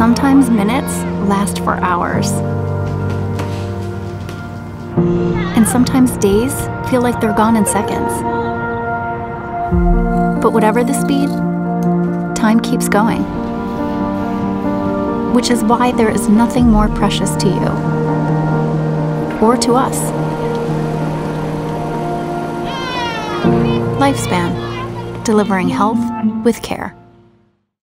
sometimes minutes last for hours. And sometimes days feel like they're gone in seconds. But whatever the speed, time keeps going. Which is why there is nothing more precious to you or to us. Lifespan, delivering health with care.